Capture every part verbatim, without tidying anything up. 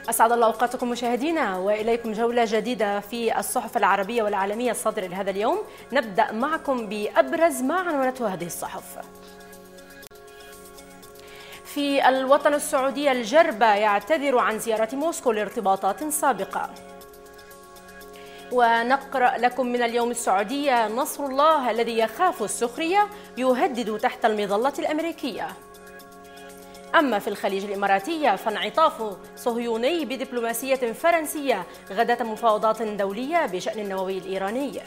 أسعد الله أوقاتكم مشاهدينا، وإليكم جولة جديدة في الصحف العربية والعالمية الصادرة لهذا اليوم. نبدأ معكم بأبرز ما عنونته هذه الصحف. في الوطن السعودي، الجربة يعتذر عن زيارة موسكو لارتباطات سابقة. ونقرأ لكم من اليوم السعودية: نصر الله الذي يخاف السخرية يهدد تحت المظلة الأمريكية. أما في الخليج الإماراتي فانعطاف صهيوني بدبلوماسية فرنسية غداة مفاوضات دولية بشأن النووي الإيراني.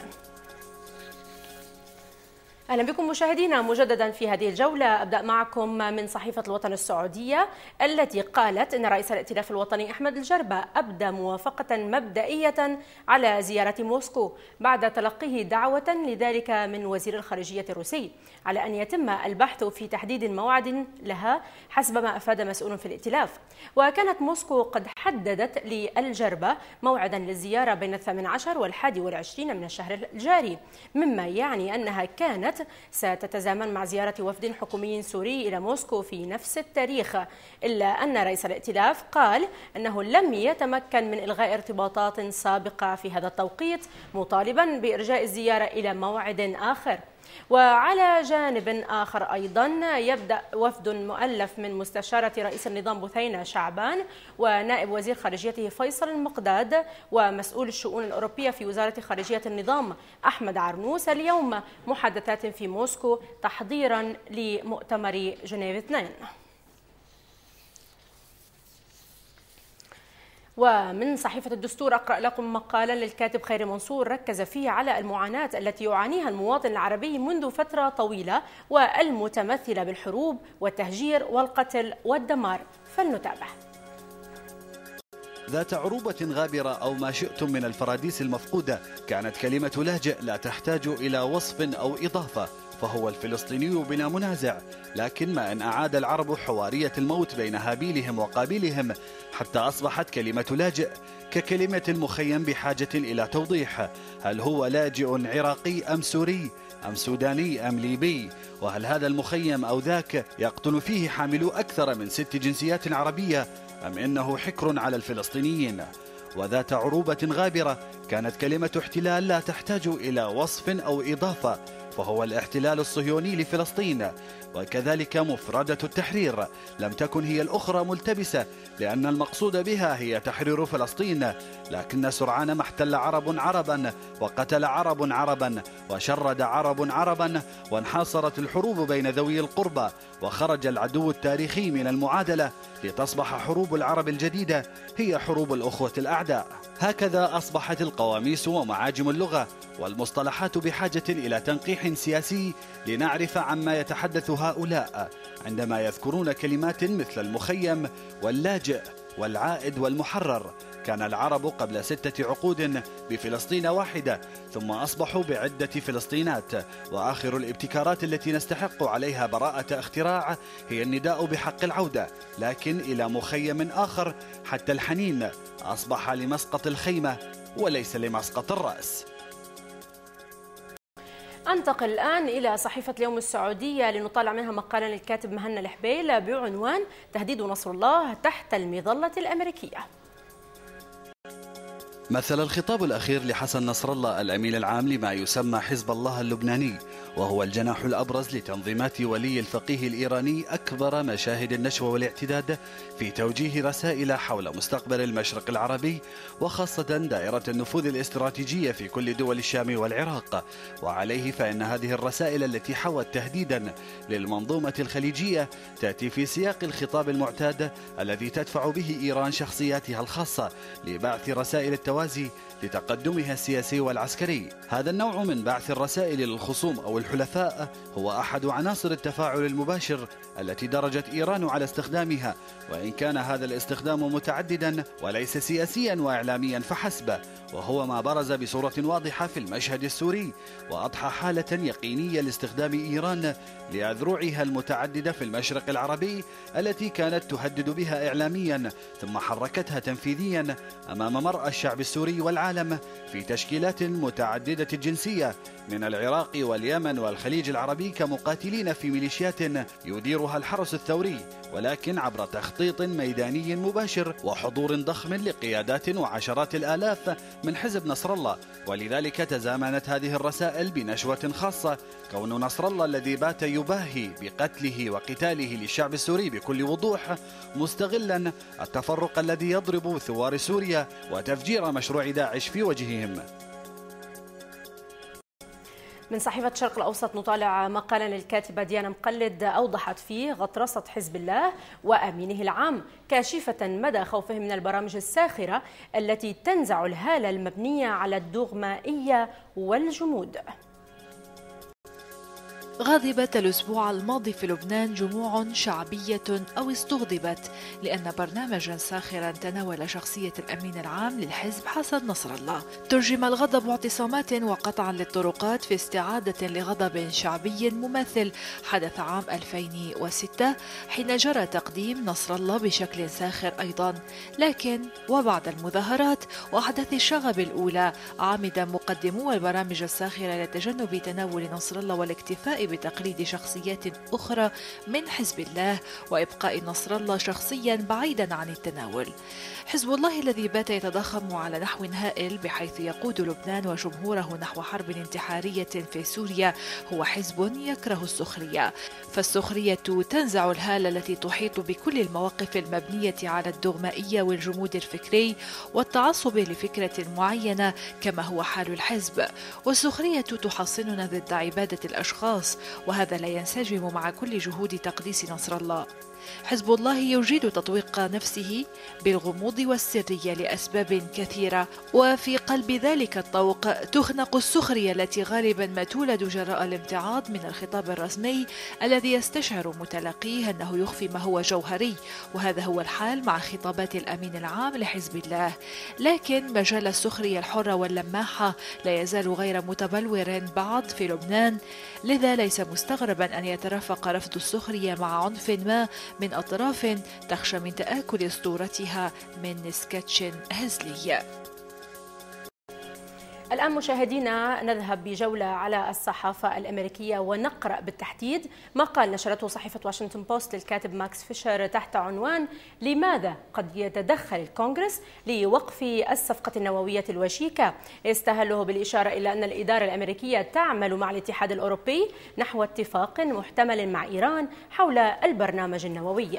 أهلا بكم مشاهدينا مجددا في هذه الجولة. أبدأ معكم من صحيفة الوطن السعودية التي قالت إن رئيس الائتلاف الوطني أحمد الجربة أبدى موافقة مبدئية على زيارة موسكو بعد تلقيه دعوة لذلك من وزير الخارجية الروسي على أن يتم البحث في تحديد موعد لها حسب ما أفاد مسؤول في الائتلاف. وكانت موسكو قد حددت للجربة موعدا للزيارة بين الثامن عشر والحادي والعشرين من الشهر الجاري، مما يعني أنها كانت ستتزامن مع زيارة وفد حكومي سوري إلى موسكو في نفس التاريخ، إلا أن رئيس الائتلاف قال أنه لم يتمكن من إلغاء ارتباطات سابقة في هذا التوقيت، مطالبا بإرجاء الزيارة إلى موعد آخر. وعلى جانب آخر أيضا يبدأ وفد مؤلف من مستشارة رئيس النظام بثينة شعبان ونائب وزير خارجيته فيصل المقداد ومسؤول الشؤون الأوروبية في وزارة خارجية النظام أحمد عرنوس اليوم محادثات في موسكو تحضيرا لمؤتمر جنيف اثنين. ومن صحيفة الدستور أقرأ لكم مقالا للكاتب خيري منصور ركز فيه على المعاناة التي يعانيها المواطن العربي منذ فترة طويلة والمتمثلة بالحروب والتهجير والقتل والدمار، فلنتابع. ذات عروبة غابرة أو ما شئتم من الفراديس المفقودة، كانت كلمة لاجئ لا تحتاج إلى وصف أو إضافة، فهو الفلسطيني بلا منازع. لكن ما أن أعاد العرب حوارية الموت بين هابيلهم وقابيلهم حتى أصبحت كلمة لاجئ ككلمة المخيم بحاجة إلى توضيح. هل هو لاجئ عراقي أم سوري أم سوداني أم ليبي؟ وهل هذا المخيم أو ذاك يقطن فيه حاملو أكثر من ست جنسيات عربية أم إنه حكر على الفلسطينيين؟ وذات عروبة غابرة كانت كلمة احتلال لا تحتاج إلى وصف أو إضافة، فهو الاحتلال الصهيوني لفلسطين. وكذلك مفردة التحرير لم تكن هي الأخرى ملتبسة، لأن المقصود بها هي تحرير فلسطين. لكن سرعان ما احتل عرب عربا وقتل عرب عربا وشرد عرب عربا وانحاصرت الحروب بين ذوي القربى وخرج العدو التاريخي من المعادلة لتصبح حروب العرب الجديدة هي حروب الأخوة الأعداء. هكذا أصبحت القواميس ومعاجم اللغة والمصطلحات بحاجة إلى تنقيح سياسي لنعرف عما يتحدث هؤلاء عندما يذكرون كلمات مثل المخيم واللاجئ والعائد والمحرر. كان العرب قبل ستة عقود بفلسطين واحدة، ثم أصبحوا بعدة فلسطينات، وآخر الابتكارات التي نستحق عليها براءة اختراع هي النداء بحق العودة، لكن إلى مخيم آخر، حتى الحنين أصبح لمسقط الخيمة وليس لمسقط الرأس. أنتقل الآن إلى صحيفة اليوم السعودية لنطالع منها مقالا للكاتب مهنا الحبيل بعنوان تهديد نصر الله تحت المظلة الأمريكية. مثل الخطاب الأخير لحسن نصر الله الأمين العام لما يسمى حزب الله اللبناني، وهو الجناح الأبرز لتنظيمات ولي الفقيه الإيراني، أكبر مشاهد النشوة والاعتداد في توجيه رسائل حول مستقبل المشرق العربي، وخاصة دائرة النفوذ الاستراتيجية في كل دول الشام والعراق. وعليه فإن هذه الرسائل التي حوت تهديدا للمنظومة الخليجية تأتي في سياق الخطاب المعتاد الذي تدفع به إيران شخصياتها الخاصة لبعث رسائل التوازي لتقدمها السياسي والعسكري. هذا النوع من بعث الرسائل للخصوم أو الحلفاء هو أحد عناصر التفاعل المباشر التي درجت إيران على استخدامها، وإن كان هذا الاستخدام متعددا وليس سياسيا وإعلاميا فحسب، وهو ما برز بصورة واضحة في المشهد السوري وأضحى حالة يقينية لاستخدام إيران لأذرعها المتعددة في المشرق العربي التي كانت تهدد بها إعلاميا ثم حركتها تنفيذيا أمام مرأى الشعب السوري والعالم في تشكيلات متعددة الجنسية من العراق واليمن اليمن والخليج العربي كمقاتلين في ميليشيات يديرها الحرس الثوري، ولكن عبر تخطيط ميداني مباشر وحضور ضخم لقيادات وعشرات الآلاف من حزب نصر الله. ولذلك تزامنت هذه الرسائل بنشوة خاصة، كون نصر الله الذي بات يباهي بقتله وقتاله للشعب السوري بكل وضوح مستغلا التفرق الذي يضرب ثوار سوريا وتفجير مشروع داعش في وجههم. من صحيفة الشرق الأوسط نطالع مقالا للكاتبة ديانا مقلد أوضحت فيه غطرسة حزب الله وأمينه العام، كاشفة مدى خوفه من البرامج الساخرة التي تنزع الهالة المبنية على الدغمائية والجمود. غاضبت الأسبوع الماضي في لبنان جموع شعبية أو استغضبت لأن برنامجا ساخرا تناول شخصية الأمين العام للحزب حسن نصر الله. ترجم الغضب اعتصامات وقطعا للطرقات في استعادة لغضب شعبي مماثل حدث عام ألفين وستة حين جرى تقديم نصر الله بشكل ساخر أيضا، لكن وبعد المظاهرات وأحداث الشغب الأولى عمد مقدمو البرامج الساخرة لتجنب تناول نصر الله والاكتفاء بتقليد شخصيات أخرى من حزب الله وإبقاء نصر الله شخصيا بعيدا عن التناول. حزب الله الذي بات يتضخم على نحو هائل بحيث يقود لبنان وجمهوره نحو حرب انتحارية في سوريا هو حزب يكره السخرية، فالسخرية تنزع الهالة التي تحيط بكل المواقف المبنية على الدغمائية والجمود الفكري والتعصب لفكرة معينة كما هو حال الحزب، والسخرية تحصننا ضد عبادة الأشخاص، وهذا لا ينسجم مع كل جهود تقديس نصر الله. حزب الله يجيد تطويق نفسه بالغموض والسرية لأسباب كثيرة، وفي قلب ذلك الطوق تخنق السخرية التي غالبا ما تولد جراء الامتعاض من الخطاب الرسمي الذي يستشعر متلقيه أنه يخفي ما هو جوهري، وهذا هو الحال مع خطابات الأمين العام لحزب الله. لكن مجال السخرية الحرة واللماحة لا يزال غير متبلور بعد في لبنان، لذا ليس مستغربا أن يترافق رفض السخرية مع عنف ما من أطراف تخشى من تآكل أسطورتها من سكتش هزلي. الآن مشاهدينا نذهب بجولة على الصحافة الأمريكية ونقرأ بالتحديد ما قال نشرته صحيفة واشنطن بوست للكاتب ماكس فيشر تحت عنوان لماذا قد يتدخل الكونغرس لوقف الصفقة النووية الوشيكة، يستهله بالإشارة إلى أن الإدارة الأمريكية تعمل مع الاتحاد الأوروبي نحو اتفاق محتمل مع إيران حول البرنامج النووي.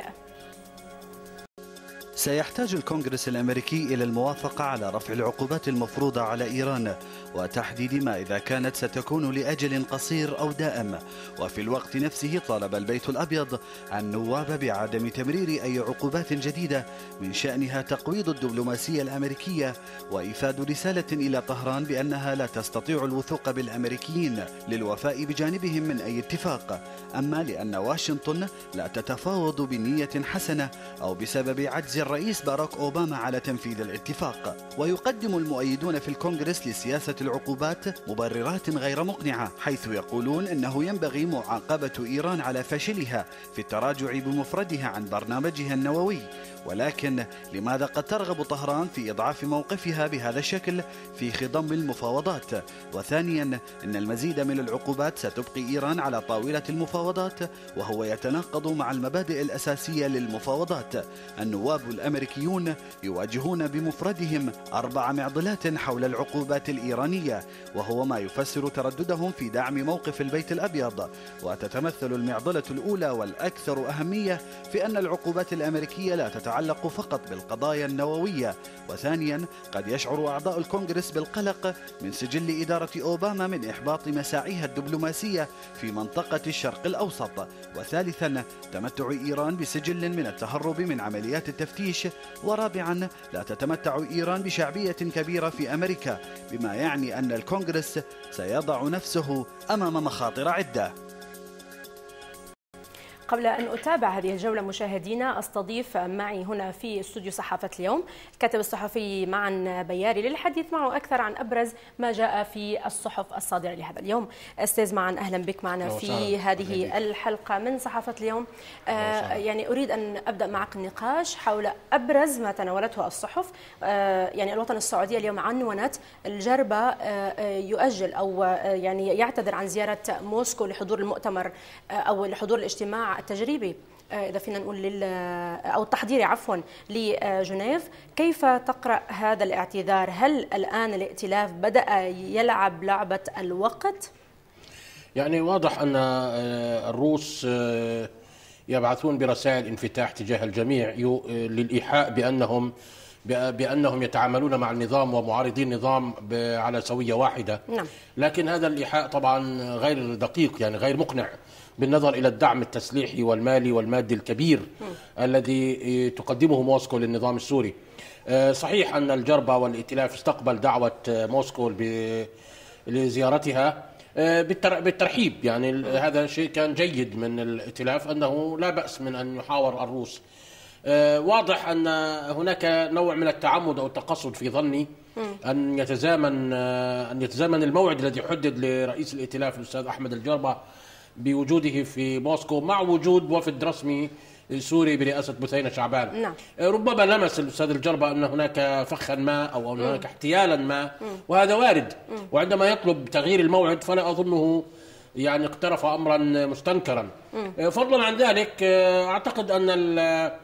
سيحتاج الكونغرس الأمريكي إلى الموافقة على رفع العقوبات المفروضة على إيران وتحديد ما إذا كانت ستكون لأجل قصير أو دائم. وفي الوقت نفسه طالب البيت الأبيض النواب بعدم تمرير أي عقوبات جديدة من شأنها تقويض الدبلوماسية الأمريكية وإيفاد رسالة إلى طهران بأنها لا تستطيع الوثوق بالأمريكيين للوفاء بجانبهم من أي اتفاق، أما لأن واشنطن لا تتفاوض بنية حسنة أو بسبب عجز الرئيس باراك أوباما على تنفيذ الاتفاق. ويقدم المؤيدون في الكونغرس لسياسة العقوبات مبررات غير مقنعة، حيث يقولون أنه ينبغي معاقبة إيران على فشلها في التراجع بمفردها عن برنامجها النووي. ولكن لماذا قد ترغب طهران في إضعاف موقفها بهذا الشكل في خضم المفاوضات؟ وثانيا أن المزيد من العقوبات ستبقي إيران على طاولة المفاوضات، وهو يتناقض مع المبادئ الأساسية للمفاوضات. النواب الأمريكيون يواجهون بمفردهم أربع معضلات حول العقوبات الإيرانية، وهو ما يفسر ترددهم في دعم موقف البيت الأبيض. وتتمثل المعضلة الأولى والأكثر أهمية في أن العقوبات الأمريكية لا تتعلق فقط بالقضايا النووية. وثانيا قد يشعر أعضاء الكونغرس بالقلق من سجل إدارة أوباما من إحباط مساعيها الدبلوماسية في منطقة الشرق الأوسط. وثالثا تمتع إيران بسجل من التهرب من عمليات التفتيش. ورابعا لا تتمتع إيران بشعبية كبيرة في أمريكا، بما يعني أن الكونغرس سيضع نفسه أمام مخاطر عدة. قبل أن أتابع هذه الجولة مشاهدينا أستضيف معي هنا في استوديو صحافة اليوم الكاتب الصحفي معن بياري للحديث معه أكثر عن أبرز ما جاء في الصحف الصادرة لهذا اليوم. أستاذ معن، أهلا بك معنا في هذه الحلقة من صحافة اليوم. آه يعني أريد أن أبدأ معك النقاش حول أبرز ما تناولته الصحف. آه يعني الوطن السعودية اليوم عنونت الجربة آه يؤجل أو آه يعني يعتذر عن زيارة موسكو لحضور المؤتمر آه أو لحضور الاجتماع التجريبي إذا فينا نقول لل أو التحضيري عفوا لجنيف. كيف تقرأ هذا الاعتذار؟ هل الآن الائتلاف بدأ يلعب لعبة الوقت؟ يعني واضح أن الروس يبعثون برسائل انفتاح تجاه الجميع للإيحاء بأنهم بأنهم يتعاملون مع النظام ومعارضي النظام على سوية واحدة. نعم. لكن هذا الإيحاء طبعا غير دقيق، يعني غير مقنع بالنظر إلى الدعم التسليحي والمالي والمادي الكبير م. الذي تقدمه موسكو للنظام السوري. صحيح أن الجربة والائتلاف استقبل دعوة موسكو لزيارتها بالترحيب، يعني م. هذا شيء كان جيد من الائتلاف، أنه لا بأس من أن يحاور الروس. واضح أن هناك نوع من التعمد أو التقصد في ظني أن يتزامن أن يتزامن الموعد الذي حدد لرئيس الائتلاف الأستاذ أحمد الجربة بوجوده في موسكو مع وجود وفد رسمي سوري برئاسة بثينة شعبان. نعم. ربما لمس الأستاذ الجربة أن هناك فخا ما أو أن هناك احتيالا ما، وهذا وارد. وعندما يطلب تغيير الموعد فلا أظنه يعني اقترف أمرا مستنكرا. فضلا عن ذلك أعتقد أن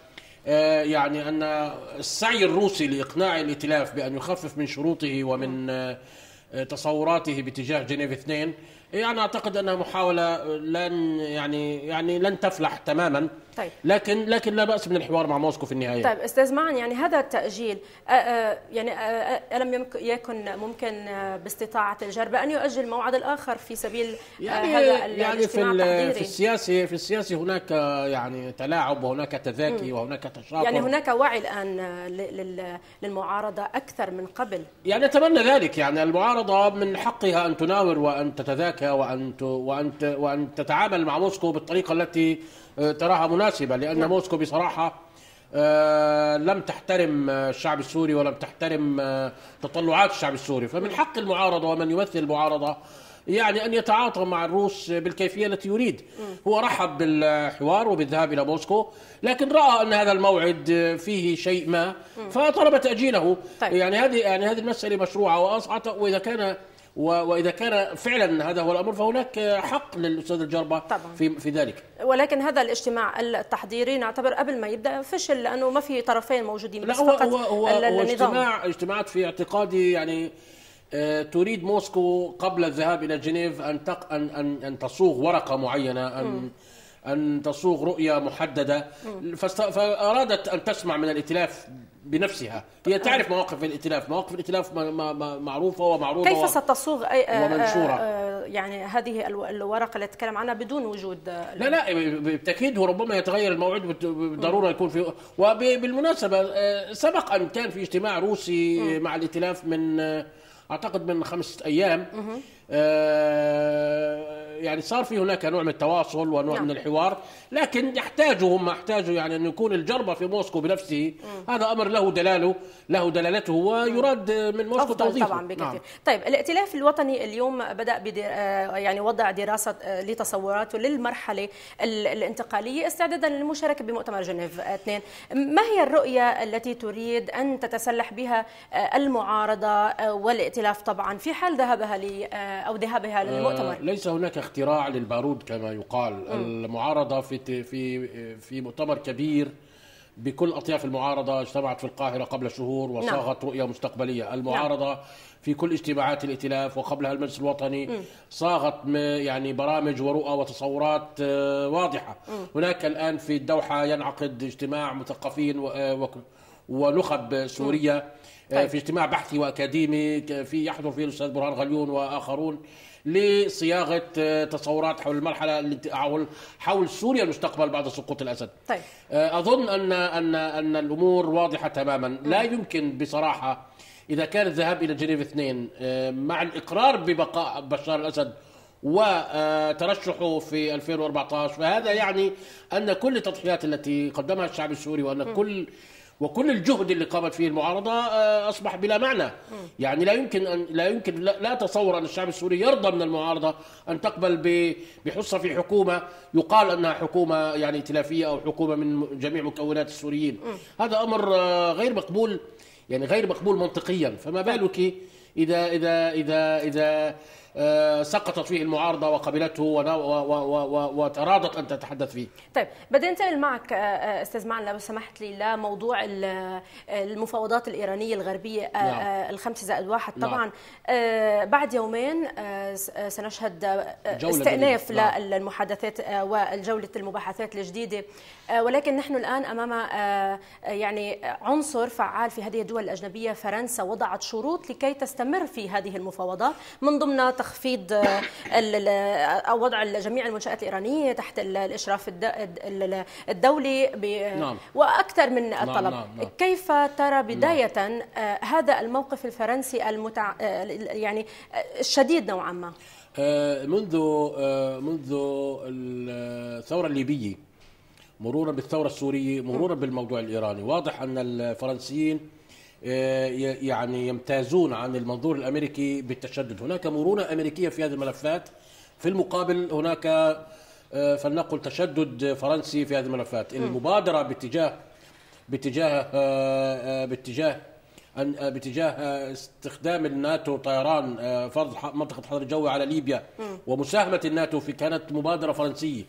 يعني أن السعي الروسي لإقناع الائتلاف بأن يخفف من شروطه ومن تصوراته باتجاه جنيف اثنين، يعني أعتقد أنها محاولة لن يعني يعني لن تفلح تماما. طيب. لكن لكن لا بأس من الحوار مع موسكو في النهاية. طيب أستاذ معن، يعني هذا التأجيل آآ آآ يعني ألم يكن ممكن باستطاعة الجربة أن يؤجل موعد الآخر في سبيل يعني هذا يعني الاجتماع في التحضيري؟ في السياسة في السياسة هناك يعني تلاعب وهناك تذاكي وهناك تشاطر. يعني هناك وعي الآن للمعارضة أكثر من قبل. يعني أتمنى ذلك. يعني المعارضة من حقها أن تناور وأن تتذاكى وأن وأن وأن تتعامل مع موسكو بالطريقة التي تراها مناسبة، لأن نعم. موسكو بصراحة آه لم تحترم الشعب السوري ولم تحترم آه تطلعات الشعب السوري، فمن حق المعارضة ومن يمثل المعارضة يعني أن يتعاطى مع الروس بالكيفية التي يريد. هو رحب بالحوار وبالذهاب إلى موسكو، لكن رأى أن هذا الموعد فيه شيء ما فطلب تأجيله. طيب. يعني هذه يعني هذه المسألة مشروعة، وإذا كان وإذا كان فعلا هذا هو الأمر فهناك حق للأستاذ الجربة في في ذلك. ولكن هذا الاجتماع التحضيري نعتبر قبل ما يبدأ فشل، لأنه ما في طرفين موجودين، بس لا هو فقط هو, هو, هو النظام. اجتماع اجتماعات في اعتقادي يعني آه تريد موسكو قبل الذهاب إلى جنيف أن تق أن أن أن تصوغ ورقة معينة، أن م. أن تصوغ رؤية محددة، فأرادت أن تسمع من الائتلاف بنفسها. هي تعرف مواقف الائتلاف، مواقف الائتلاف معروفة ومعروضة. كيف ستصوغ أي ومنشورة يعني هذه الورقة اللي تتكلم عنها بدون وجود؟ لا لا بالتأكيد هو ربما يتغير الموعد بالضرورة يكون في. وبالمناسبة سبق أن كان في اجتماع روسي م. مع الائتلاف من أعتقد من خمسة أيام. آه يعني صار في هناك نوع من التواصل ونوع نعم. من الحوار، لكن يحتاجوا هم يحتاجوا يعني أن يكون الجربة في موسكو بنفسه. م. هذا أمر له دلاله له دلالته ويراد من موسكو توظيفه. طبعا بكثير. نعم. طيب الائتلاف الوطني اليوم بدأ بدي يعني وضع دراسة لتصوراته للمرحلة الانتقالية استعدادا للمشاركة بمؤتمر جنيف اثنين. ما هي الرؤية التي تريد أن تتسلح بها المعارضة والائتلاف طبعا في حال ذهابها ل أو ذهابها للمؤتمر؟ ليس هناك اختراع للبارود كما يقال. م. المعارضة في في في مؤتمر كبير بكل أطياف المعارضة اجتمعت في القاهرة قبل شهور وصاغت نعم. رؤية مستقبلية. المعارضة نعم. في كل اجتماعات الائتلاف وقبلها المجلس الوطني م. صاغت يعني برامج ورؤى وتصورات واضحة. م. هناك الآن في الدوحة ينعقد اجتماع مثقفين ونخب سورية. طيب. في اجتماع بحثي وأكاديمي في يحضر فيه الأستاذ برهان غليون وآخرون لصياغة تصورات حول المرحلة حول حول سوريا المستقبل بعد سقوط الأسد. طيب. أظن أن أن أن الأمور واضحة تماما. لا يمكن بصراحة إذا كان الذهاب إلى جنيف اثنين مع الإقرار ببقاء بشار الأسد وترشحه في ألفين وأربعة عشر، فهذا يعني أن كل التضحيات التي قدمها الشعب السوري وأن كل وكل الجهد اللي قامت فيه المعارضة أصبح بلا معنى. يعني لا يمكن أن لا يمكن لا أتصور أن الشعب السوري يرضى من المعارضة أن تقبل بحصة في حكومة يقال أنها حكومة يعني ائتلافية أو حكومة من جميع مكونات السوريين. هذا أمر غير مقبول، يعني غير مقبول منطقيا، فما بالك إذا إذا إذا إذا سقطت فيه المعارضة وقبلته وتراضت أن تتحدث فيه. طيب بدي انتقل معك أستاذ معن لو سمحت لي لموضوع المفاوضات الإيرانية الغربية. نعم. الخمسة زائد واحد طبعا. نعم. بعد يومين سنشهد استئناف نعم. للمحادثات والجولة المباحثات الجديدة، ولكن نحن الآن أمام يعني عنصر فعال في هذه الدول الأجنبية. فرنسا وضعت شروط لكي تستمر في هذه المفاوضات، من ضمن تخفيض أو وضع جميع المنشآت الإيرانية تحت الإشراف الدولي نعم. وأكثر من الطلب. نعم نعم نعم. كيف ترى بداية نعم. هذا الموقف الفرنسي المتع... يعني الشديد نوعا ما؟ منذ منذ الثورة الليبية مرورا بالثورة السورية مرورا بالموضوع الإيراني، واضح أن الفرنسيين يعني يمتازون عن المنظور الأمريكي بالتشدد. هناك مرونة أمريكية في هذه الملفات، في المقابل هناك فلنقل تشدد فرنسي في هذه الملفات. المبادرة باتجاه باتجاه باتجاه باتجاه استخدام الناتو طيران فرض منطقة حظر جوي على ليبيا ومساهمة الناتو في كانت مبادرة فرنسية.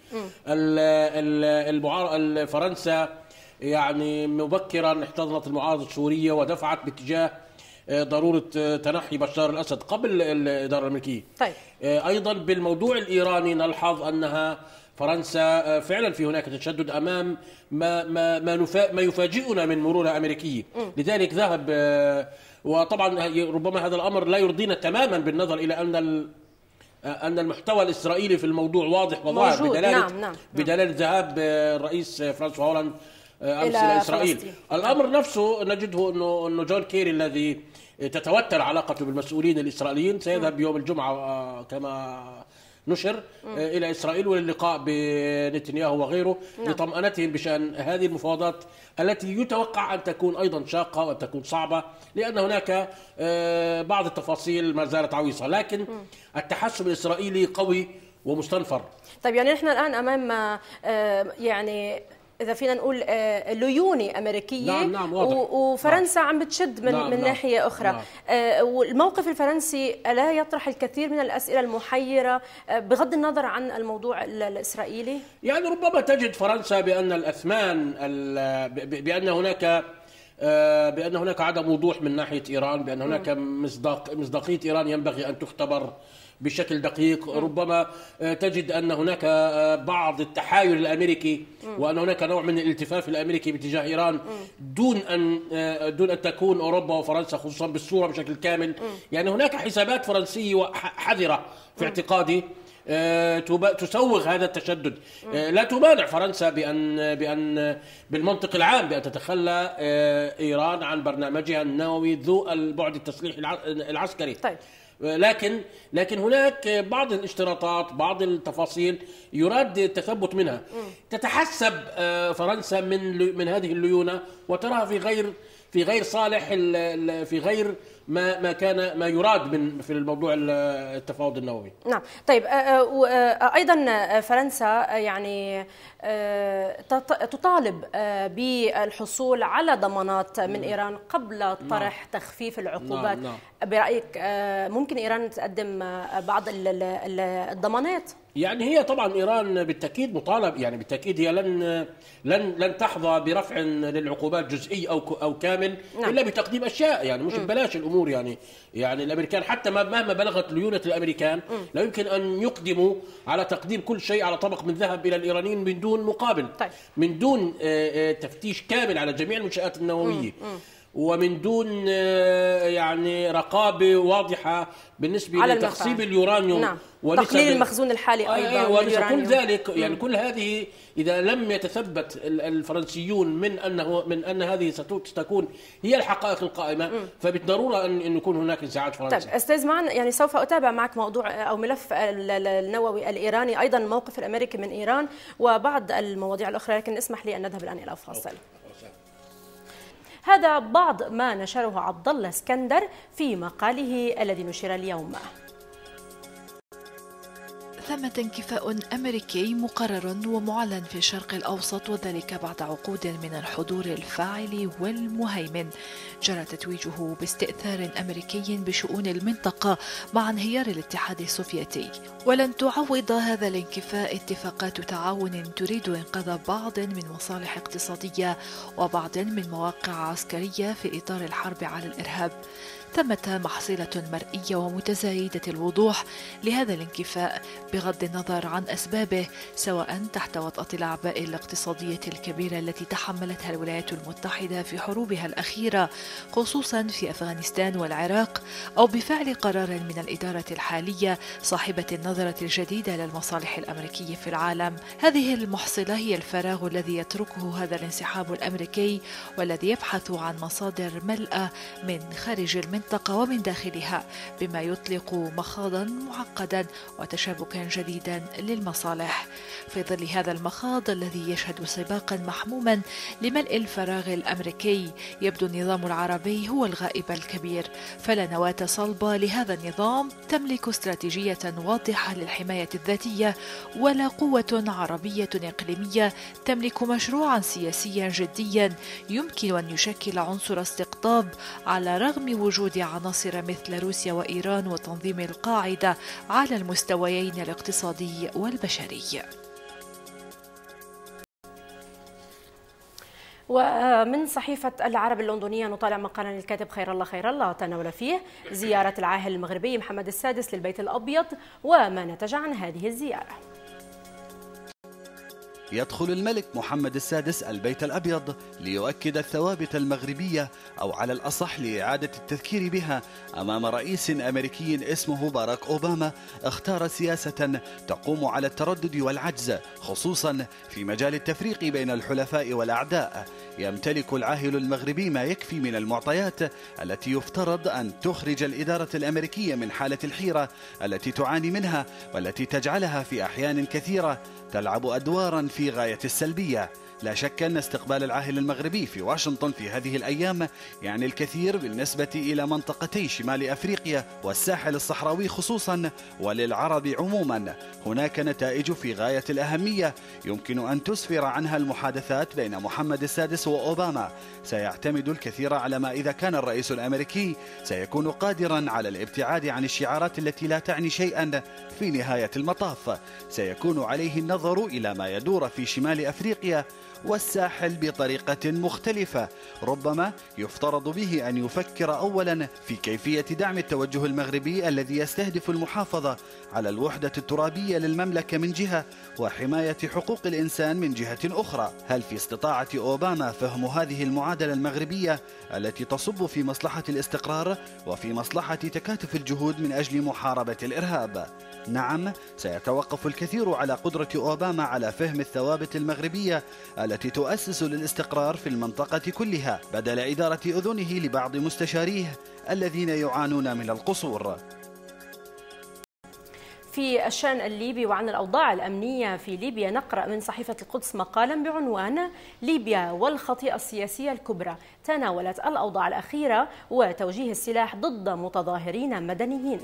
فرنسا يعني مبكرا احتضنت المعارضة السورية ودفعت باتجاه ضرورة تنحي بشار الأسد قبل الإدارة الأمريكية. طيب. أيضا بالموضوع الإيراني نلحظ أنها فرنسا فعلا في هناك تشدد أمام ما ما ما, ما يفاجئنا من مرونة أمريكية. م. لذلك ذهب، وطبعا ربما هذا الأمر لا يرضينا تماما بالنظر إلى أن أن المحتوى الإسرائيلي في الموضوع واضح وظاهر بدلالة نعم نعم بدلالة ذهاب الرئيس فرانسوا هولاند أمس إلى إسرائيل. فلسطين. الأمر نفسه نجده أنه أنه جون كيري الذي تتوتر علاقته بالمسؤولين الإسرائيليين سيذهب يوم الجمعة كما نشر م. إلى إسرائيل وللقاء بنتنياهو وغيره نعم. لطمأنتهم بشأن هذه المفاوضات التي يتوقع أن تكون أيضا شاقة وأن تكون صعبة، لأن هناك بعض التفاصيل ما زالت عويصة، لكن م. التحسب الإسرائيلي قوي ومستنفر. طيب يعني نحن الآن أمام يعني إذا فينا نقول ليونة أمريكية. نعم نعم وفرنسا نعم. عم بتشد من, نعم من ناحية نعم أخرى. نعم. والموقف الفرنسي لا يطرح الكثير من الأسئلة المحيرة بغض النظر عن الموضوع الإسرائيلي؟ يعني ربما تجد فرنسا بأن الأثمان بأن هناك بأن هناك عدم وضوح من ناحية إيران، بأن هناك مصداق مصداقية إيران ينبغي أن تختبر بشكل دقيق. م. ربما تجد أن هناك بعض التحايل الأمريكي م. وأن هناك نوع من الالتفاف الأمريكي باتجاه إيران م. دون أن دون أن تكون أوروبا وفرنسا خصوصا بالصورة بشكل كامل. م. يعني هناك حسابات فرنسية حذرة في م. اعتقادي تسوغ هذا التشدد. م. لا تمانع فرنسا بأن بأن بالمنطق العام بأن تتخلى إيران عن برنامجها النووي ذو البعد التسليحي العسكري. طيب. لكن لكن هناك بعض الاشتراطات، بعض التفاصيل يراد التثبت منها. م. تتحسب فرنسا من من هذه الليونة وتراها في غير في غير صالح في غير ما ما كان ما يراد من في الموضوع التفاوض النووي. نعم. طيب ايضا فرنسا يعني تطالب بالحصول على ضمانات من ايران قبل طرح نعم. تخفيف العقوبات. نعم. نعم. برايك ممكن ايران تقدم بعض الضمانات؟ يعني هي طبعا ايران بالتاكيد مطالب، يعني بالتاكيد هي لن لن لن تحظى برفع للعقوبات جزئي او او كامل. نعم. الا بتقديم اشياء، يعني مش ببلاش الامور. يعني يعني الامريكان حتى مهما بلغت ليونه الامريكان م. لا يمكن ان يقدموا على تقديم كل شيء على طبق من ذهب الى الايرانيين من دون مقابل. طيب. من دون تفتيش كامل على جميع المنشآت النوويه. م. م. ومن دون يعني رقابة واضحة بالنسبة لتخصيب اليورانيوم. نعم. تقليل المخزون الحالي أيضا. أيوة كل ذلك يعني كل هذه إذا لم يتثبت الفرنسيون من أنه من أن هذه ستكون هي الحقائق القائمة م. فبالضرورة أن يكون هناك انزعاج فرنسي. طيب أستاذ معن، يعني سوف أتابع معك موضوع أو ملف النووي الإيراني، أيضا الموقف الأمريكي من إيران وبعض المواضيع الأخرى، لكن اسمح لي أن نذهب الآن إلى فاصل. هذا بعض ما نشره عبد الله اسكندر في مقاله الذي نشر اليوم. ثمة انكفاء أمريكي مقرر ومعلن في الشرق الأوسط، وذلك بعد عقود من الحضور الفاعل والمهيمن جرى تتويجه باستئثار أمريكي بشؤون المنطقة مع انهيار الاتحاد السوفيتي. ولن تعوض هذا الانكفاء اتفاقات تعاون تريد إنقاذ بعض من مصالح اقتصادية وبعض من مواقع عسكرية في إطار الحرب على الإرهاب. ثمة محصلة مرئية ومتزايدة الوضوح لهذا الانكفاء بغض النظر عن أسبابه، سواء تحت وطأة الأعباء الاقتصادية الكبيرة التي تحملتها الولايات المتحدة في حروبها الأخيرة خصوصا في أفغانستان والعراق، أو بفعل قرار من الإدارة الحالية صاحبة النظرة الجديدة للمصالح الأمريكية في العالم. هذه المحصلة هي الفراغ الذي يتركه هذا الانسحاب الأمريكي، والذي يبحث عن مصادر ملأة من خارج المنطقة ومن داخلها، بما يطلق مخاضا معقدا وتشابكا جديدا للمصالح. في ظل هذا المخاض الذي يشهد سباقا محموما لملء الفراغ الأمريكي، يبدو النظام العربي هو الغائب الكبير، فلا نواة صلبة لهذا النظام تملك استراتيجية واضحة للحماية الذاتية، ولا قوة عربية إقليمية تملك مشروعا سياسيا جديا يمكن أن يشكل عنصر استقطاب على رغم وجود عناصر مثل روسيا وإيران وتنظيم القاعدة على المستويين الاقتصادي والبشري. ومن صحيفة العرب اللندنية نطالع مقالا للكاتب خير الله خير الله تناول فيه زيارة العاهل المغربي محمد السادس للبيت الأبيض وما نتج عن هذه الزيارة. يدخل الملك محمد السادس البيت الأبيض ليؤكد الثوابت المغربية، أو على الأصح لإعادة التذكير بها، أمام رئيس أمريكي اسمه باراك أوباما اختار سياسة تقوم على التردد والعجز، خصوصا في مجال التفريق بين الحلفاء والأعداء. يمتلك العاهل المغربي ما يكفي من المعطيات التي يفترض أن تخرج الإدارة الأمريكية من حالة الحيرة التي تعاني منها، والتي تجعلها في أحيان كثيرة تلعب أدوارا في غاية السلبية. لا شك أن استقبال العاهل المغربي في واشنطن في هذه الأيام يعني الكثير بالنسبة إلى منطقتي شمال أفريقيا والساحل الصحراوي خصوصا، وللعرب عموما. هناك نتائج في غاية الأهمية يمكن أن تسفر عنها المحادثات بين محمد السادس وأوباما. سيعتمد الكثير على ما إذا كان الرئيس الأمريكي سيكون قادرا على الابتعاد عن الشعارات التي لا تعني شيئا في نهاية المطاف. سيكون عليه النظر إلى ما يدور في شمال أفريقيا والساحل بطريقة مختلفة. ربما يفترض به أن يفكر أولا في كيفية دعم التوجه المغربي الذي يستهدف المحافظة على الوحدة الترابية للمملكة من جهة، وحماية حقوق الإنسان من جهة أخرى. هل في استطاعة أوباما فهم هذه المعادلة المغربية التي تصب في مصلحة الاستقرار وفي مصلحة تكاتف الجهود من أجل محاربة الإرهاب؟ نعم، سيتوقف الكثير على قدرة أوباما على فهم الثوابت المغربية التي تؤسس للاستقرار في المنطقة كلها، بدل إدارة أذنه لبعض مستشاريه الذين يعانون من القصور. في الشأن الليبي وعن الأوضاع الأمنية في ليبيا نقرأ من صحيفة القدس مقالا بعنوان ليبيا والخطيئة السياسية الكبرى، تناولت الأوضاع الأخيرة وتوجيه السلاح ضد متظاهرين مدنيين.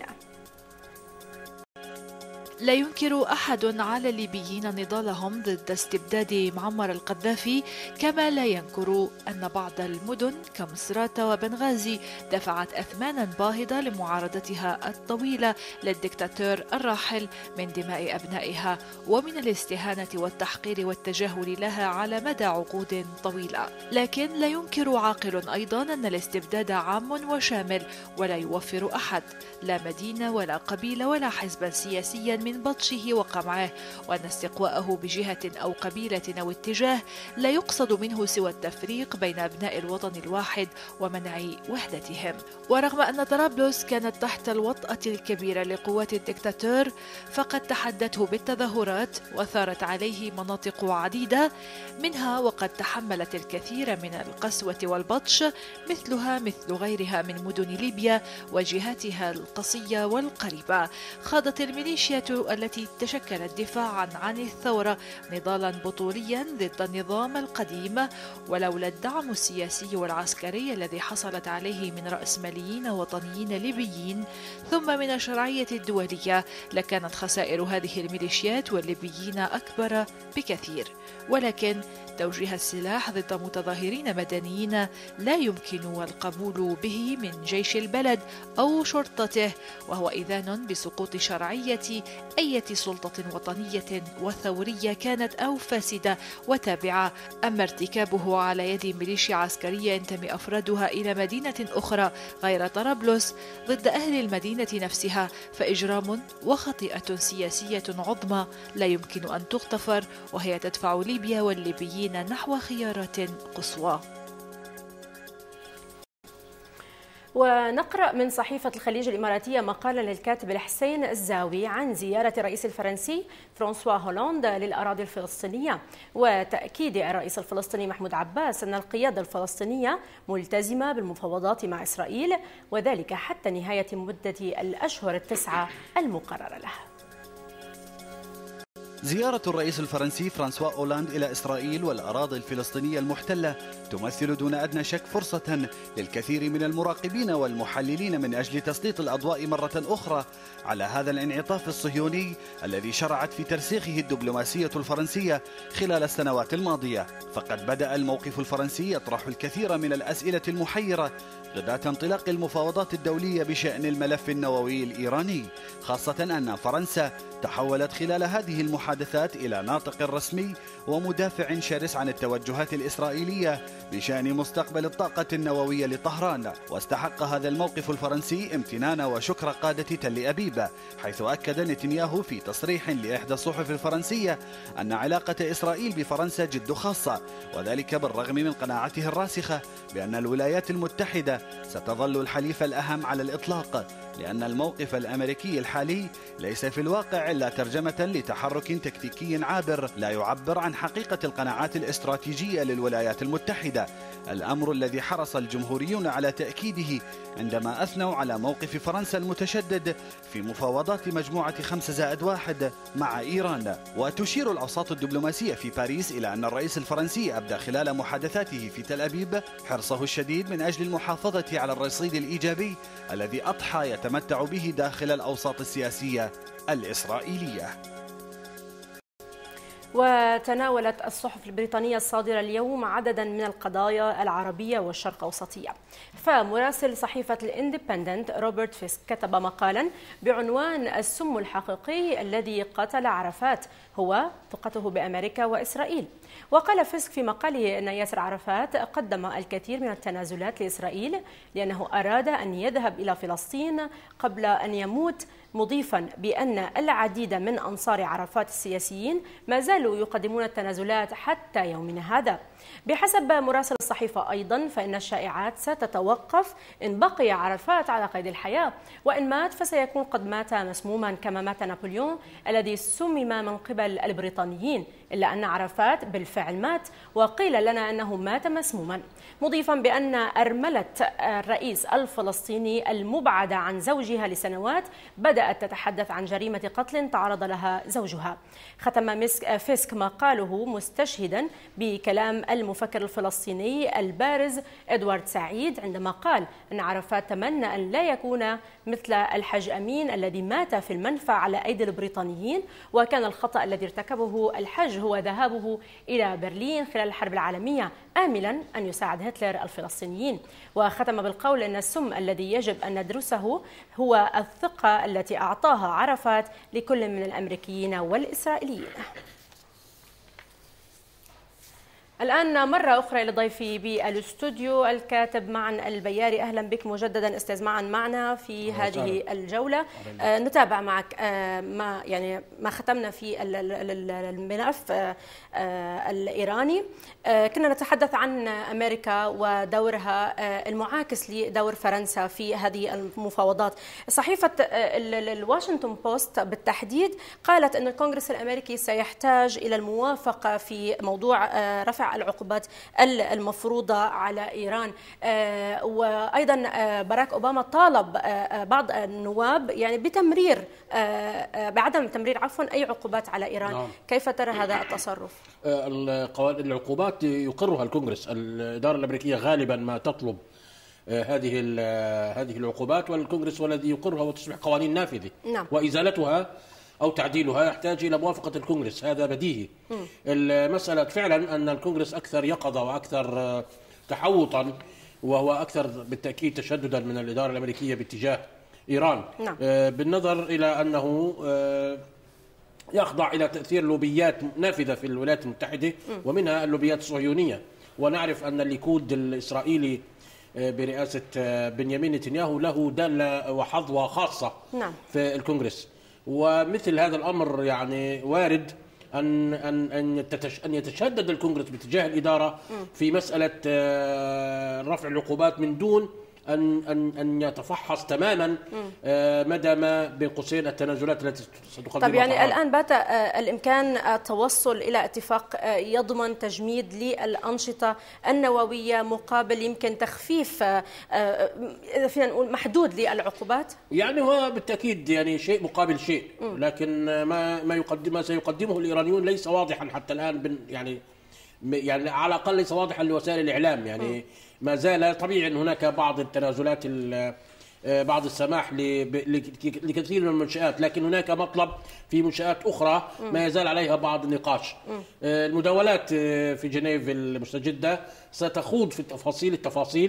لا ينكر أحد على الليبيين نضالهم ضد استبداد معمر القذافي، كما لا ينكر أن بعض المدن كمصراتة وبنغازي دفعت أثمانا باهظة لمعارضتها الطويلة للدكتاتور الراحل من دماء أبنائها ومن الاستهانة والتحقير والتجاهل لها على مدى عقود طويلة. لكن لا ينكر عاقل أيضا أن الاستبداد عام وشامل، ولا يوفر أحد لا مدينة ولا قبيلة ولا حزبا سياسيا من بطشه وقمعه، وأن استقواءه بجهة أو قبيلة أو اتجاه لا يقصد منه سوى التفريق بين أبناء الوطن الواحد ومنع وحدتهم. ورغم أن طرابلس كانت تحت الوطأة الكبيرة لقوات الدكتاتور، فقد تحدته بالتظاهرات وثارت عليه مناطق عديدة منها، وقد تحملت الكثير من القسوة والبطش مثلها مثل غيرها من مدن ليبيا وجهاتها القصية والقريبة. خاضت الميليشيا التي تشكلت دفاعا عن الثورة نضالا بطوليا ضد النظام القديم، ولولا الدعم السياسي والعسكري الذي حصلت عليه من رأسماليين وطنيين ليبيين ثم من الشرعية الدولية لكانت خسائر هذه الميليشيات والليبيين أكبر بكثير. ولكن توجيه السلاح ضد متظاهرين مدنيين لا يمكن القبول به من جيش البلد أو شرطته، وهو إذان بسقوط شرعية أي سلطة وطنية وثورية كانت أو فاسدة وتابعة. أما ارتكابه على يد ميليشيا عسكرية ينتمي أفرادها إلى مدينة أخرى غير طرابلس ضد أهل المدينة نفسها فإجرام وخطيئة سياسية عظمى لا يمكن أن تغتفر، وهي تدفع ليبيا والليبيين نحو خيارات قصوى. ونقرأ من صحيفة الخليج الإماراتية مقالا للكاتب الحسين الزاوي عن زيارة الرئيس الفرنسي فرانسوا هولاند للأراضي الفلسطينية، وتأكيد الرئيس الفلسطيني محمود عباس أن القيادة الفلسطينية ملتزمة بالمفاوضات مع إسرائيل، وذلك حتى نهاية مدة الأشهر التسعة المقررة له. زيارة الرئيس الفرنسي فرانسوا هولاند إلى إسرائيل والأراضي الفلسطينية المحتلة تمثل دون أدنى شك فرصة للكثير من المراقبين والمحللين من أجل تسليط الأضواء مرة أخرى على هذا الانعطاف الصهيوني الذي شرعت في ترسيخه الدبلوماسية الفرنسية خلال السنوات الماضية. فقد بدأ الموقف الفرنسي يطرح الكثير من الأسئلة المحيرة غداة انطلاق المفاوضات الدولية بشأن الملف النووي الإيراني، خاصة أن فرنسا تحولت خلال هذه المحادثات إلى ناطق رسمي ومدافع شرس عن التوجهات الإسرائيلية بشأن مستقبل الطاقة النووية لطهران. واستحق هذا الموقف الفرنسي امتنان وشكر قادة تل أبيب، حيث أكد نتنياهو في تصريح لإحدى الصحف الفرنسية أن علاقة إسرائيل بفرنسا جد خاصة، وذلك بالرغم من قناعته الراسخة بأن الولايات المتحدة ستظل الحليف الأهم على الإطلاق، لأن الموقف الأمريكي الحالي ليس في الواقع إلا ترجمة لتحرك تكتيكي عابر لا يعبر عن حقيقة القناعات الاستراتيجية للولايات المتحدة، الأمر الذي حرص الجمهوريون على تأكيده عندما أثنوا على موقف فرنسا المتشدد في مفاوضات مجموعة خمسة زائد واحد مع إيران. وتشير الأوساط الدبلوماسية في باريس إلى أن الرئيس الفرنسي أبدى خلال محادثاته في تل أبيب حرصه الشديد من أجل المحافظة على الرصيد الإيجابي الذي أضحى يتمتع به داخل الأوساط السياسية الإسرائيلية. وتناولت الصحف البريطانية الصادرة اليوم عددا من القضايا العربية والشرق أوسطية. فمراسل صحيفة الاندبندنت روبرت فيسك كتب مقالا بعنوان السم الحقيقي الذي قتل عرفات هو ثقته بأمريكا وإسرائيل. وقال فيسك في مقاله أن ياسر عرفات قدم الكثير من التنازلات لإسرائيل لأنه أراد أن يذهب إلى فلسطين قبل أن يموت، مضيفا بأن العديد من أنصار عرفات السياسيين ما زالوا يقدمون التنازلات حتى يومنا هذا. بحسب مراسل الصحيفة أيضا فإن الشائعات ستتوقف إن بقي عرفات على قيد الحياة، وإن مات فسيكون قد مات مسموما كما مات نابليون الذي سمم من قبل البريطانيين، إلا أن عرفات بالفعل مات وقيل لنا أنه مات مسموما، مضيفا بأن أرملة الرئيس الفلسطيني المبعدة عن زوجها لسنوات بدأت تتحدث عن جريمة قتل تعرض لها زوجها. ختم فيسك مقاله مستشهدا بكلام المفكر الفلسطيني البارز إدوارد سعيد عندما قال أن عرفات تمنى أن لا يكون مثل الحاج أمين الذي مات في المنفى على أيدي البريطانيين، وكان الخطأ الذي ارتكبه الحاج هو ذهابه إلى برلين خلال الحرب العالمية آملا أن يساعد هتلر الفلسطينيين. وختم بالقول أن السم الذي يجب أن ندرسه هو الثقة التي أعطاها عرفات لكل من الأمريكيين والإسرائيليين. الآن مرة أخرى لضيفي بالاستوديو الكاتب معن البياري. أهلا بك مجددا أستاذ معن معنا في هذه الجولة. آه نتابع معك آه ما يعني ما ختمنا في الملف آه آه الإيراني. آه كنا نتحدث عن أمريكا ودورها آه المعاكس لدور فرنسا في هذه المفاوضات. صحيفة آه الواشنطن بوست بالتحديد قالت أن الكونغرس الأمريكي سيحتاج إلى الموافقة في موضوع آه رفع العقوبات المفروضة على إيران. وأيضا باراك أوباما طالب بعض النواب يعني بتمرير بعدم تمرير عفوا أي عقوبات على إيران. نعم. كيف ترى هذا التصرف؟ العقوبات يقرها الكونغرس. الإدارة الأمريكية غالبا ما تطلب هذه هذه العقوبات، والكونغرس هو الذي يقرها وتصبح قوانين نافذة. نعم. وإزالتها أو تعديلها يحتاج إلى موافقة الكونغرس، هذا بديهي. م. المسألة فعلا أن الكونغرس أكثر يقظة وأكثر تحوطا، وهو أكثر بالتأكيد تشددا من الإدارة الأمريكية باتجاه إيران. نعم. بالنظر إلى أنه يخضع إلى تأثير لوبيات نافذة في الولايات المتحدة، م. ومنها اللوبيات الصهيونية. ونعرف أن الليكود الإسرائيلي برئاسة بنيامين نتنياهو له دالة وحظوة خاصة. نعم. في الكونغرس. ومثل هذا الأمر يعني وارد أن أن أن أن يتشدد الكونغرس باتجاه الإدارة في مسألة رفع العقوبات من دون أن أن أن يتفحص تماما مدى ما بين قوسين التنازلات التي ستقدمها. طب يعني الآن بات الإمكان التوصل إلى اتفاق يضمن تجميد للأنشطة النووية مقابل يمكن تخفيف إذا فينا نقول محدود للعقوبات؟ يعني هو بالتأكيد يعني شيء مقابل شيء، لكن ما ما يقدم ما سيقدمه الإيرانيون ليس واضحا حتى الآن. يعني يعني على الأقل ليس واضحا لوسائل الإعلام. يعني م. ما زال طبيعي أن هناك بعض التنازلات، بعض السماح لكثير من المنشآت، لكن هناك مطلب في منشآت أخرى ما يزال عليها بعض النقاش. المداولات في جنيف المستجدة ستخوض في التفاصيل التفاصيل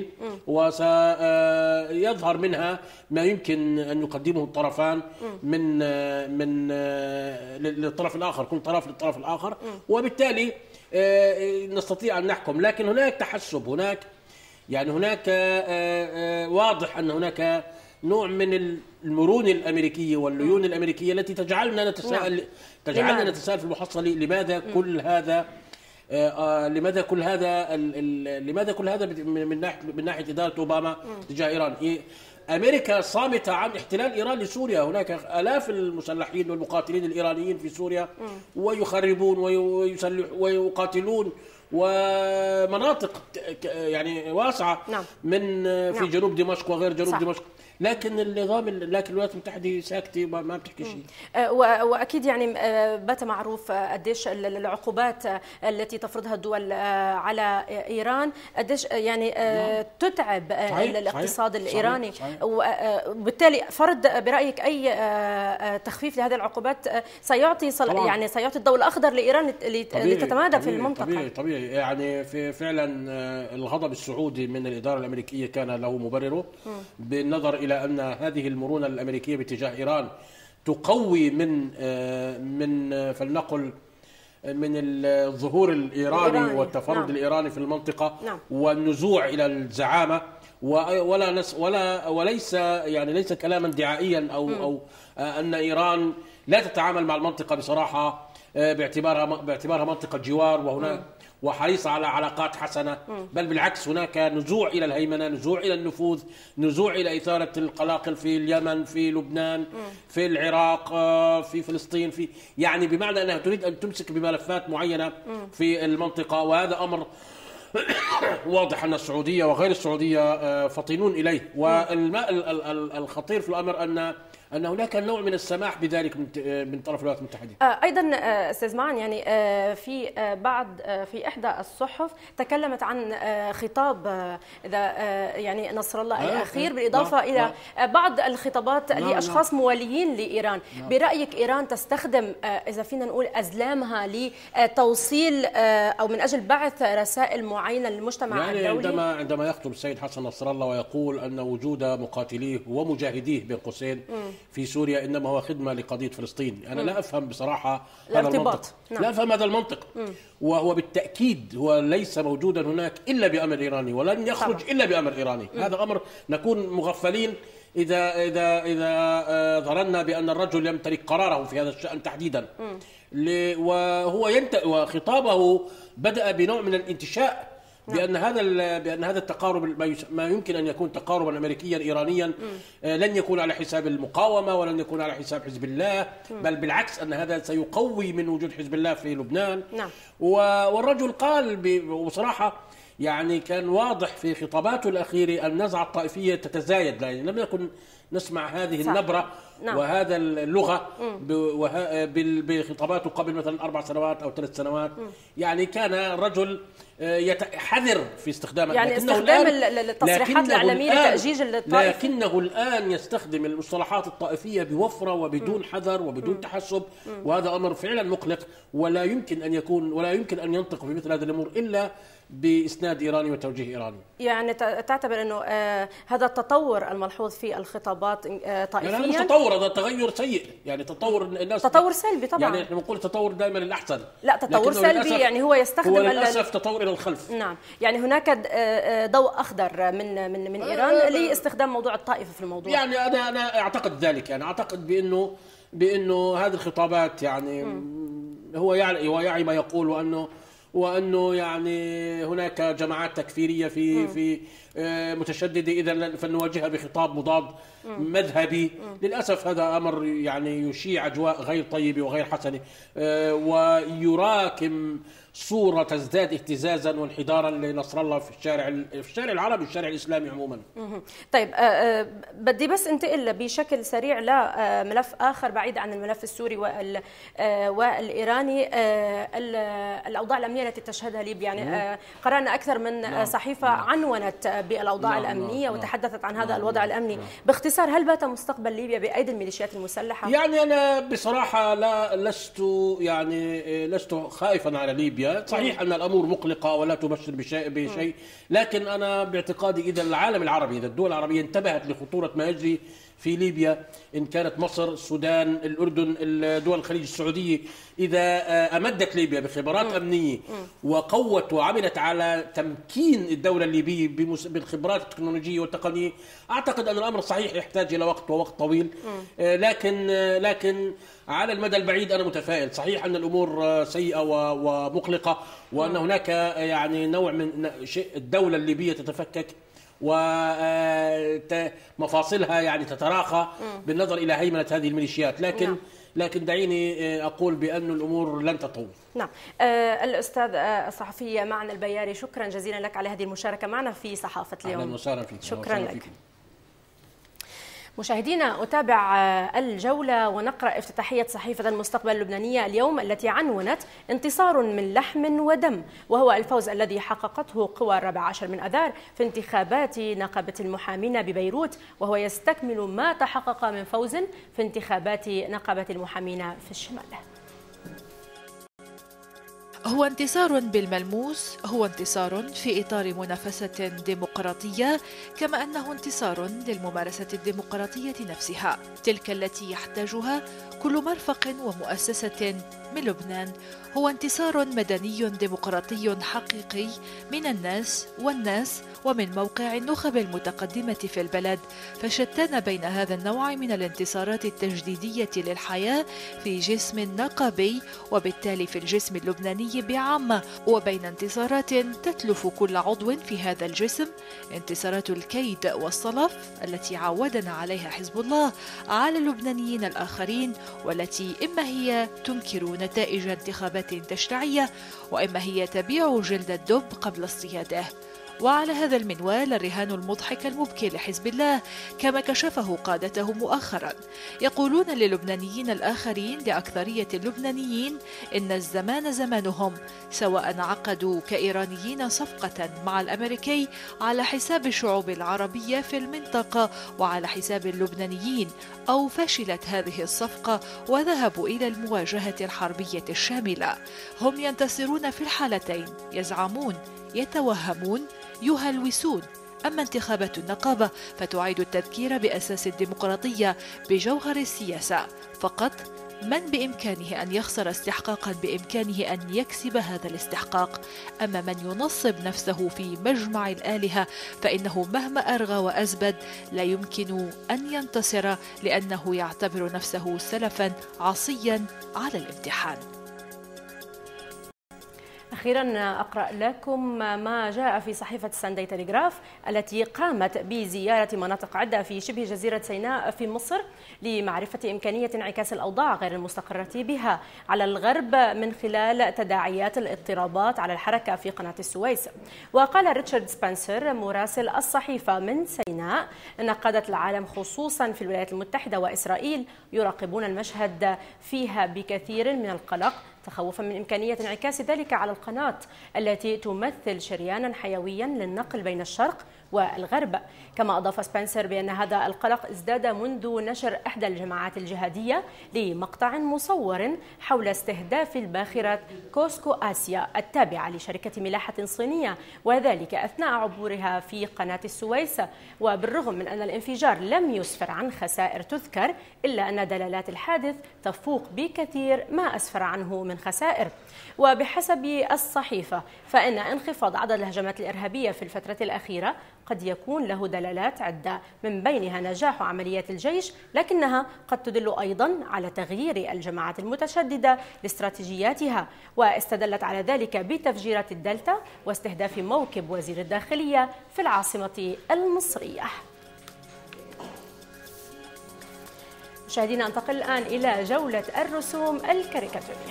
وسيظهر منها ما يمكن أن يقدمه الطرفان من من للطرف الآخر، كل طرف للطرف الآخر، وبالتالي نستطيع أن نحكم. لكن هناك تحسب، هناك يعني هناك واضح أن هناك نوع من المرونة الأمريكية والليون الأمريكية التي تجعلنا نتساءل تجعلنا نتساءل في المحصلة لماذا كل هذا لماذا كل هذا لماذا كل هذا من ناحية من ناحية إدارة أوباما تجاه إيران. أمريكا صامتة عن احتلال إيران لسوريا. هناك آلاف المسلحين والمقاتلين الإيرانيين في سوريا ويخربون ويقاتلون ومناطق يعني واسعة. نعم. من في نعم. جنوب دمشق وغير جنوب صح. دمشق، لكن النظام لكن الولايات المتحدة ساكتة ما بتحكي شيء. وأكيد يعني بات معروف قديش العقوبات التي تفرضها الدول على إيران قديش يعني تتعب صحيح. الاقتصاد صحيح. الإيراني. صحيح. وبالتالي فرض برأيك أي تخفيف لهذه العقوبات سيعطي صل... يعني سيعطي الضوء الأخضر لإيران لتتمادى في المنطقة. طبيعي طبيعي يعني في فعلا الغضب السعودي من الإدارة الأمريكية كان له مبرره بالنظر إلى أن هذه المرونة الأمريكية باتجاه إيران تقوي من من فلنقل من الظهور الإيراني, الإيراني. والتفرد نعم. الإيراني في المنطقة نعم. والنزوع إلى الزعامة ولا نس ولا وليس يعني ليس كلاما دعائيا أو م. أو أن إيران لا تتعامل مع المنطقة بصراحة باعتبارها باعتبارها منطقة جوار وهنا وحريصة على علاقات حسنة، بل بالعكس هناك نزوع إلى الهيمنة، نزوع إلى النفوذ، نزوع إلى إثارة القلاقل في اليمن، في لبنان، في العراق، في فلسطين، في يعني بمعنى أنها تريد أن تمسك بملفات معينة في المنطقة، وهذا أمر واضح أن السعودية وغير السعودية فطنون إليه. والخطير في الأمر أن أن هناك نوع من السماح بذلك من طرف الولايات المتحدة. أيضا أستاذ معن يعني في بعض في إحدى الصحف تكلمت عن خطاب إذا يعني نصر الله آه الأخير بالإضافة آه إلى آه بعض الخطابات آه لأشخاص آه مواليين لإيران. آه برأيك إيران تستخدم إذا فينا نقول أزلامها لتوصيل أو من أجل بعث رسائل معينة للمجتمع يعني الدولي؟ عندما عندما يخطب السيد حسن نصر الله ويقول أن وجود مقاتليه ومجاهديه بين قوسين في سوريا إنما هو خدمة لقضية فلسطين. أنا لا أفهم بصراحة هذا الارتباط. المنطق. نعم. لا أفهم هذا المنطق. مم. وهو بالتأكيد هو ليس موجودا هناك إلا بأمر إيراني، ولن يخرج طبعا. إلا بأمر إيراني. مم. هذا أمر نكون مغفلين إذا إذا إذا ظننا بأن الرجل يمتلك قراره في هذا الشأن تحديدا. وهو ينت وخطابه بدأ بنوع من الانتشاء بأن هذا بأن هذا التقارب ما يمكن أن يكون تقاربا أمريكيا إيرانيا لن يكون على حساب المقاومة ولن يكون على حساب حزب الله، بل بالعكس أن هذا سيقوي من وجود حزب الله في لبنان. نعم. والرجل قال بصراحة يعني كان واضح في خطاباته الأخيرة أن النزعة الطائفية تتزايد، لأن لم يكن نسمع هذه صح. النبرة نعم. وهذا اللغة بخطاباته قبل مثلا أربع سنوات أو ثلاث سنوات. م. يعني كان الرجل يحذر في استخدام يعني استخدام التصريحات الإعلامية لتأجيج الطائفة، لكنه الآن يستخدم المصطلحات الطائفية بوفرة وبدون م. حذر وبدون م. تحسب، م. وهذا أمر فعلا مقلق، ولا يمكن أن يكون ولا يمكن أن ينطق بمثل هذه الأمور إلا بإسناد إيراني وتوجيه إيراني. يعني تعتبر أنه آه هذا التطور الملحوظ في الخطابات آه طائفيا يعني هذا تطور، هذا تغير سيء، يعني تطور الناس تطور سلبي طبعا. يعني احنا بنقول تطور دائما للأحسن، لا تطور سلبي يعني هو يستخدم هو للأسف تطور إلى الخلف. نعم، يعني هناك ضوء أخضر من من من إيران آه لاستخدام موضوع الطائفة في الموضوع. يعني أنا أنا أعتقد ذلك، يعني أعتقد بأنه بأنه هذه الخطابات يعني م. هو يعي هو يعي ما يقول، وأنه وأنه يعني هناك جماعات تكفيرية في م. في متشددة، إذا فنواجهها بخطاب مضاد م. مذهبي. م. للأسف هذا أمر يعني يشيع أجواء غير طيبة وغير حسنة، ويراكم صورة تزداد اهتزازا وانحدارا لنصر الله في الشارع في الشارع العربي، الشارع الإسلامي عموما. طيب أه بدي بس انتقل بشكل سريع لملف آخر بعيد عن الملف السوري والإيراني، الأوضاع الأمنية التي تشهدها ليبيا. يعني قرأنا أكثر من نعم. صحيفة نعم. عنونت بالأوضاع نعم. الأمنية نعم. وتحدثت عن هذا نعم. الوضع الأمني. نعم. باختصار، هل بات مستقبل ليبيا بأيدي الميليشيات المسلحة؟ يعني أنا بصراحة لا لست يعني لست خائفا على ليبيا. صحيح أن الأمور مقلقة ولا تبشر بشيء بشيء، لكن أنا باعتقادي إذا العالم العربي، إذا الدول العربية انتبهت لخطورة ما يجري في ليبيا، إن كانت مصر، السودان، الأردن، دول الخليج، السعودية، إذا أمدت ليبيا بخبرات أمنية وقوت وعملت على تمكين الدولة الليبية بالخبرات التكنولوجية والتقنية، أعتقد أن الأمر صحيح يحتاج إلى وقت ووقت طويل، لكن لكن على المدى البعيد أنا متفائل. صحيح أن الأمور سيئة ومقلقة، وأن هناك يعني نوع من الدولة الليبية تتفكك ومفاصلها يعني تتراخى بالنظر إلى هيمنة هذه الميليشيات، لكن نعم. لكن دعيني أقول بأن الأمور لن تطول. نعم. آه الأستاذ الصحفي معنا البياري، شكرا جزيلا لك على هذه المشاركة معنا في صحافة اليوم. أهلا وسهلا فيك. شكرا لك. مشاهدينا، أتابع الجولة ونقرأ افتتاحية صحيفة المستقبل اللبنانية اليوم التي عنونت انتصار من لحم ودم، وهو الفوز الذي حققته قوى الرابع عشر من أذار في انتخابات نقابة المحامين ببيروت، وهو يستكمل ما تحقق من فوز في انتخابات نقابة المحامين في الشمال. هو انتصار بالملموس، هو انتصار في إطار منافسة ديمقراطية، كما أنه انتصار للممارسة الديمقراطية نفسها، تلك التي يحتاجها كل مرفق ومؤسسة من لبنان. هو انتصار مدني ديمقراطي حقيقي من الناس والناس ومن موقع النخب المتقدمة في البلد، فشتان بين هذا النوع من الانتصارات التجديدية للحياة في جسم نقابي وبالتالي في الجسم اللبناني بعامة، وبين انتصارات تتلف كل عضو في هذا الجسم، انتصارات الكيد والصلف التي عودنا عليها حزب الله على اللبنانيين الآخرين، والتي إما هي تنكر نتائج انتخابات تشريعية وإما هي تبيع جلد الدب قبل اصطياده. وعلى هذا المنوال الرهان المضحك المبكي لحزب الله كما كشفه قادته مؤخرا، يقولون للبنانيين الآخرين لأكثرية اللبنانيين إن الزمان زمانهم، سواء عقدوا كإيرانيين صفقة مع الأمريكي على حساب الشعوب العربية في المنطقة وعلى حساب اللبنانيين، أو فشلت هذه الصفقة وذهبوا إلى المواجهة الحربية الشاملة. هم ينتصرون في الحالتين، يزعمون، يتوهمون، يهلوسون أما انتخابات النقابة فتعيد التذكير بأساس الديمقراطية بجوهر السياسة فقط. من بإمكانه أن يخسر استحقاقا بإمكانه أن يكسب هذا الاستحقاق. أما من ينصب نفسه في مجمع الآلهة فإنه مهما أرغى وأزبد لا يمكن أن ينتصر، لأنه يعتبر نفسه سلفا عصيا على الامتحان. أخيرا أقرأ لكم ما جاء في صحيفة ساندي تلغراف التي قامت بزيارة مناطق عدة في شبه جزيرة سيناء في مصر لمعرفة إمكانية انعكاس الأوضاع غير المستقرة بها على الغرب من خلال تداعيات الاضطرابات على الحركة في قناة السويس. وقال ريتشارد سبنسر مراسل الصحيفة من سيناء أن قادة العالم خصوصا في الولايات المتحدة وإسرائيل يراقبون المشهد فيها بكثير من القلق، تخوفا من إمكانية انعكاس ذلك على القناة التي تمثل شريانا حيويا للنقل بين الشرق والغرب. كما أضاف سبنسر بأن هذا القلق ازداد منذ نشر إحدى الجماعات الجهادية لمقطع مصور حول استهداف الباخرة كوسكو آسيا التابعة لشركة ملاحة صينية، وذلك أثناء عبورها في قناة السويس. وبالرغم من أن الانفجار لم يسفر عن خسائر تذكر، إلا أن دلالات الحادث تفوق بكثير ما أسفر عنه من خسائر. وبحسب الصحيفة فإن انخفاض عدد الهجمات الإرهابية في الفترة الأخيرة قد يكون له دلالات عدة، من بينها نجاح عمليات الجيش، لكنها قد تدل أيضا على تغيير الجماعات المتشددة لاستراتيجياتها. واستدلت على ذلك بتفجيرات الدلتا واستهداف موكب وزير الداخلية في العاصمة المصرية. مشاهدينا انتقل الآن إلى جولة الرسوم الكاريكاتورية.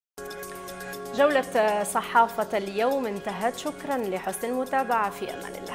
جولة صحافة اليوم انتهت. شكرا لحسن المتابعة، في أمان الله.